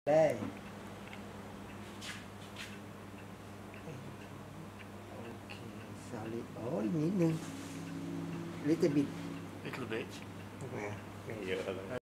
ได้โอเคsolid โอ้ยนิดนึง little bit little bit มาไม่เยอะเลย